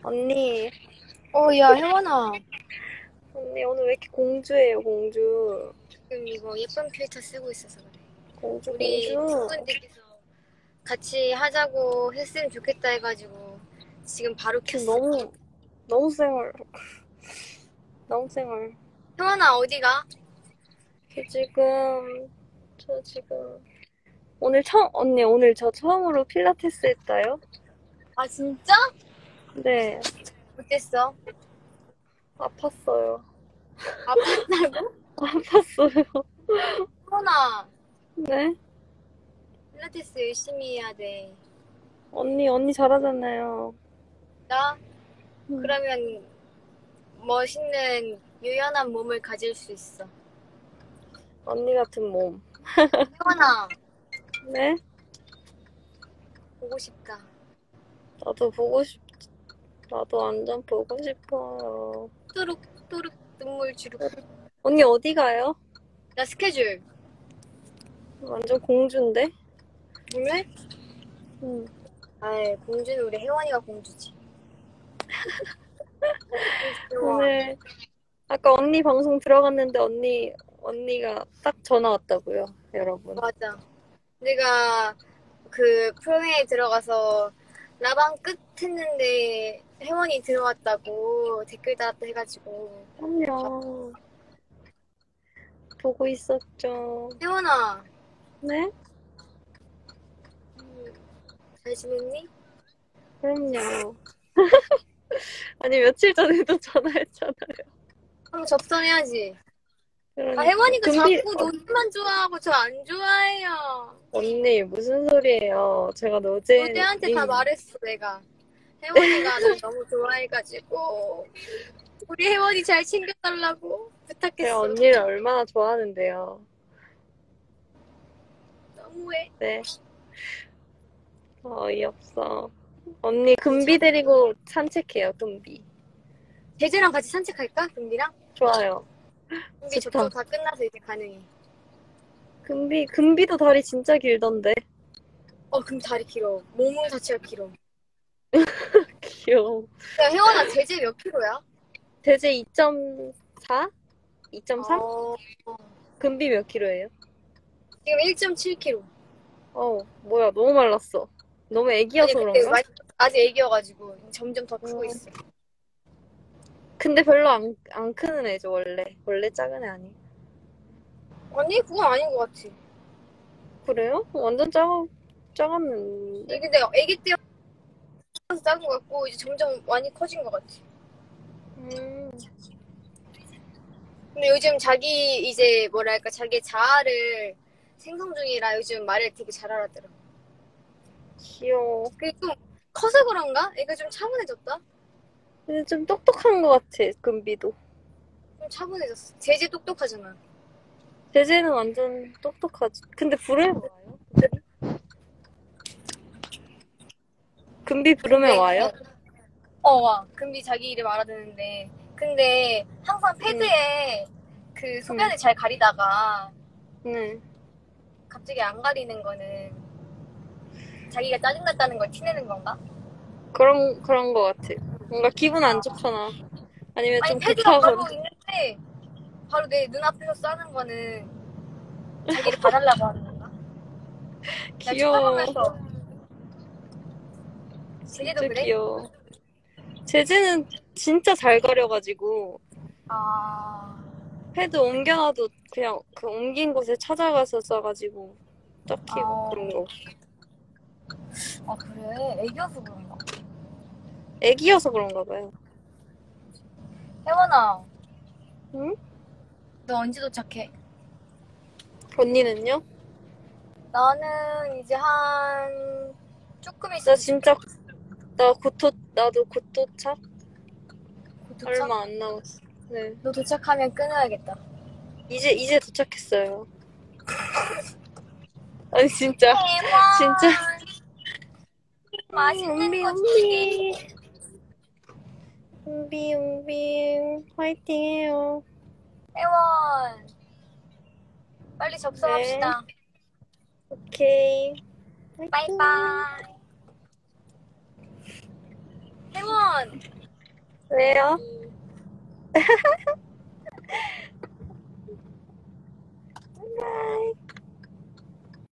언니, 야, 혜원아. 언니 오늘 왜 이렇게 공주예요, 공주? 지금 이거 예쁜 필터 쓰고 있어서 그래. 공주, 우리 공주. 친구들께서 같이 하자고 했으면 좋겠다 해가지고 지금 바로 지금 켰어. 너무 쌩얼. 너무 쌩얼. 혜원아, 어디가? 저 지금, 언니 오늘 저 처음으로 필라테스 했어요? 아, 진짜? 네, 어땠어? 아팠어요. 아팠다고? 아팠어요. 혜원아, 네? 필라테스 열심히 해야 돼. 언니 잘하잖아요. 나? 음, 그러면 멋있는 유연한 몸을 가질 수 있어. 언니 같은 몸. 혜원아, 네? 보고 싶다. 나도 보고 싶, 나도 완전 보고 싶어요. 또룩또룩 눈물 주룩. 언니 어디 가요? 나 스케줄. 완전 공주인데? 오늘? 응. 아이, 공주는 우리 혜원이가 공주지. 귀여워. 오늘 아까 언니 방송 들어갔는데 언니가 딱 전화 왔다고요, 여러분. 맞아. 내가 그 프로그램에 들어가서 라방 끝 했는데 혜원이 들어왔다고 댓글 달았다 해가지고. 그럼요. 보고 있었죠. 혜원아, 네? 잘 지냈니? 그럼요. 아니 며칠 전에도 전화했잖아요. 한번 접선해야지. 아, 그러니까 혜원이가 자꾸 노잼만 좋아하고 저 안 좋아해요. 언니 무슨 소리예요? 제가 노잼 노잼한테 다 말했어, 내가. 혜원이가 날 너무 좋아해가지고 우리 혜원이 잘 챙겨달라고 제가 부탁했어. 언니를 얼마나 좋아하는데요. 너무해. 네. 어이없어. 언니 금비 괜찮아. 데리고 산책해요, 금비. 제주랑 같이 산책할까? 금비랑? 좋아요. 금비 좋다. 접종 다 끝나서 이제 가능해. 금비도 다리 진짜 길던데. 그럼 다리 길어. 몸 자체가 길어. 귀여워. 야, 혜원아, 제재 몇 킬로야? 대제 2.4? 2.3? 어, 금비 몇 킬로예요? 지금 1.7kg. 뭐야, 너무 말랐어. 너무 아니, 애기여서 근데 그런가? 아직 애기여가지고 점점 더 크고 어, 있어. 근데 별로 안 크는 애죠, 원래. 원래 작은 애 아니? 아니, 그건 아닌 것 같아. 그래요? 완전 작았는데? 근데 애기 때여서 작은 것 같고, 이제 점점 많이 커진 것 같아. 음, 근데 요즘 자기, 이제 뭐랄까, 자기 자아를 생성 중이라 요즘 말을 되게 잘 알아들어. 귀여워. 그게 좀 커서 그런가? 애가 좀 차분해졌다? 근데 좀 똑똑한 것 같아, 금비도. 좀 차분해졌어. 제재 똑똑하잖아. 제제는 완전 똑똑하지. 근데 부르면 와요? 금비 부르면 근데 와요? 와. 금비 자기 이름 알아듣는데. 근데 항상 응, 패드에 그 응, 소변을 잘 가리다가 응. 갑자기 안 가리는 거는 자기가 짜증났다는 걸 티내는 건가? 그런 것 같아. 뭔가 기분 안 아. 좋거나, 아니면 아니, 좀 패드가 급하거나. 바로 있는데 바로 내 눈앞에서 싸는 거는 자기를 봐달라고 하는 건가? 나 귀여워. 쳐다보면서 제재도 진짜 그래? 귀여워. 제제는 진짜 잘 가려가지고, 아, 패드 옮겨놔도 그냥 그 옮긴 곳에 찾아가서 써가지고, 딱히 뭐 아, 그런 거. 그래. 애기여서 그런가? 애기여서 그런가 봐요. 혜원아, 응? 너 언제 도착해? 언니는요? 나는 이제 한 조금 나 있으면 진짜, 도착해. 나도 곧 도착? 곧 도착? 얼마 안 남았어. 네. 너 도착하면 끊어야겠다. 이제 도착했어요. 아니, 진짜, 진짜. 혜원, 맛있는 은비, 거 줄게. 은비. 은비, 화이팅 해요. 혜원, 빨리 네. 접속합시다. 오케이. 화이팅. 빠이빠이. 혜원. 왜요?